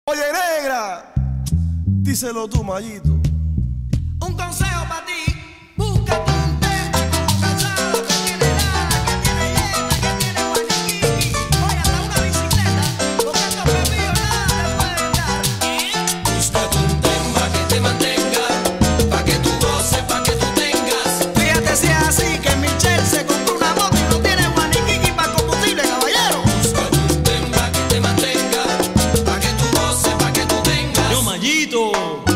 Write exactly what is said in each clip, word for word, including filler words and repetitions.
Oye, negra, díselo tú, Mayito. Un consejo para ti, búscate un tema como cansado que tiene lana, que tiene yema, que tiene guaniquiqui. Oye, hasta una bicicleta, porque estos pepillos nada te pueden dar. Búscate un tema que te mantenga, pa' que tú goces, pa' que tú tengas. Fíjate si es así, que Michelle se compró una moto y no tiene guaniquiqui para combustible, caballero. Búscate un tema que te mantenga, pa' que tú goces, pa' que tú tengas. Yo, Mayito.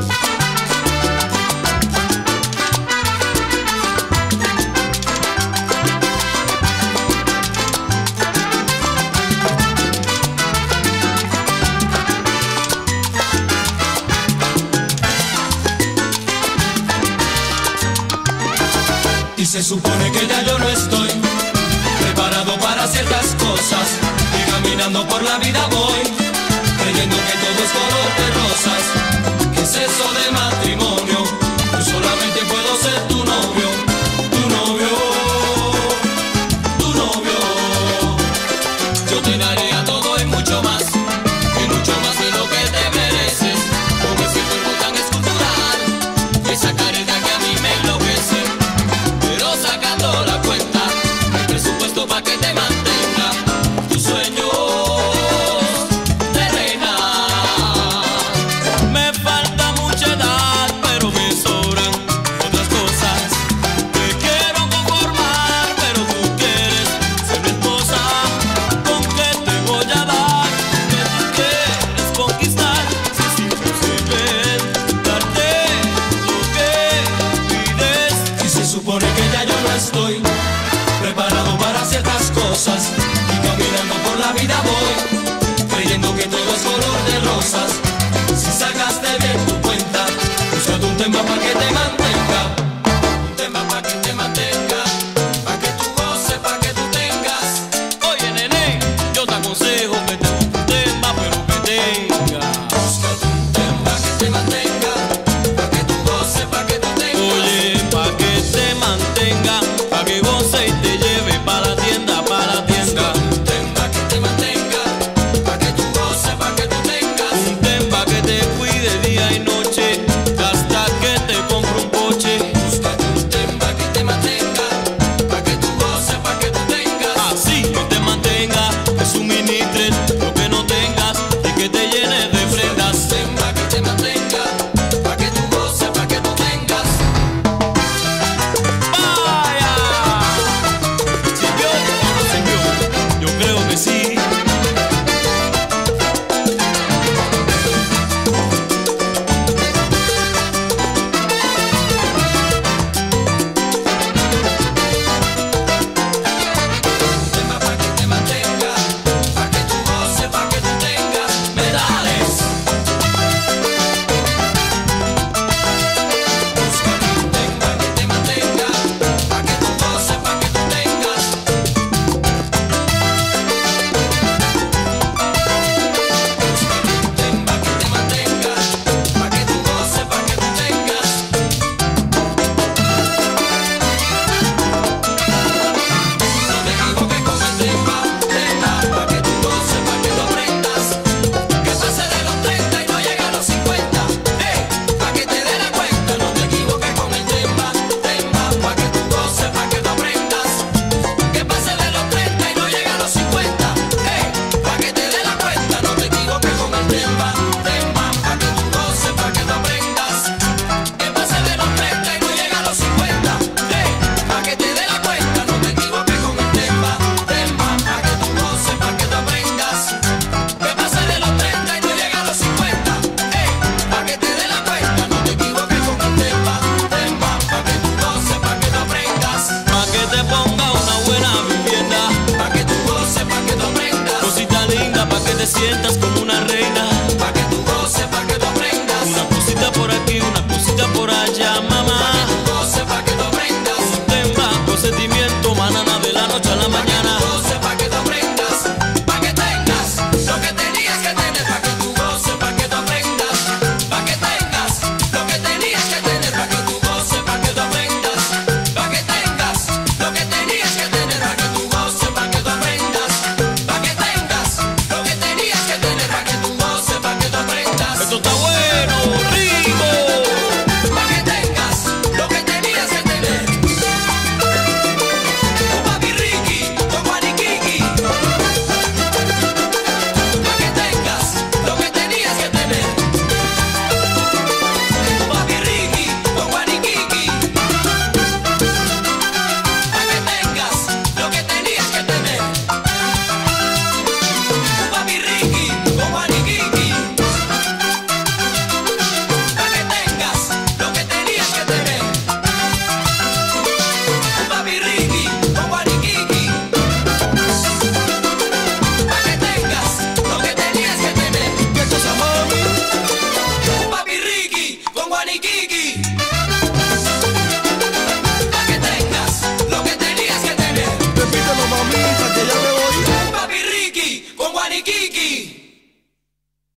Y se supone que ya yo no estoy preparado para ciertas cosas, y caminando por la vida voy creyendo que todo es color de rosas. ¿Qué es eso de matrimonio? Yo solamente puedo ser tu novio, tu novio, tu novio. Yo te daría todo y mucho más, y mucho más de lo que te mereces, con ese cuerpo tan escultural y esa careta que a mí me enloquece. Pero sacando la cuenta, hay presupuesto pa' que te mantenga tus sueños de reina. Me falta mucha edad, pero me sobran otras cosas. Me quiero conformar, pero tú quieres ser mi esposa. ¿Con qué te voy a dar? ¿Qué tú quieres conquistar? Si es imposible darte lo que pides. Y se supone que ya yo no estoy preparado para ciertas cosas, y caminando por la vida voy creyendo que todo es color de rosas. Si sacaste bien tu cuenta, búscate un tema pa' que te mantenga, un tema pa' que te mantenga, pa' que tú goces, pa' que tú tengas. Oye, nene, yo te aconsejo que te busques un tema, pero que tenga. Búscate un tema que te mantenga, pa' que tú goces, pa' que tú tengas. Oye, pa' que te mantenga, pa' que goce y te lleve pa' la tienda, pa' la tienda. Un tema que te mantenga, pa' que tú goces, pa' que tú tengas. Un tema que te cuide día y noche, hasta que te compre un coche. Búscate un tema que te mantenga, pa' que tú goces, pa' que tú tengas. Así que te mantenga, que suministre lo que no tengas y que te llene de prendas. Tema que te mantenga, pa' que tú goces, pa' que tú tengas. ¡Vaya! ¿Sirvió o no sirvió? Yo creo que sí. Tema pa' que te mantenga, pa' que tú goces, pa' que tú tengas. Medales. Búscate un tema que te mantenga, pa' que tú goces, pa' que tú tengas. Búscate un tema que te mantenga, pa' que tú goces, pa' que tú tengas. No te equivoques con el tema, tema, pa' que tú goces, pa' que tú aprendas. Que pase de los treinta y no llega a los cincuenta, eh, pa' que te dé la cuenta. No te equivoques con el tema, tema, pa' que tú goces, pa' que tú aprendas. Que pase de los treinta y no llega a los cincuenta, eh, pa' que te dé la cuenta. No te equivoques con el tema, tema.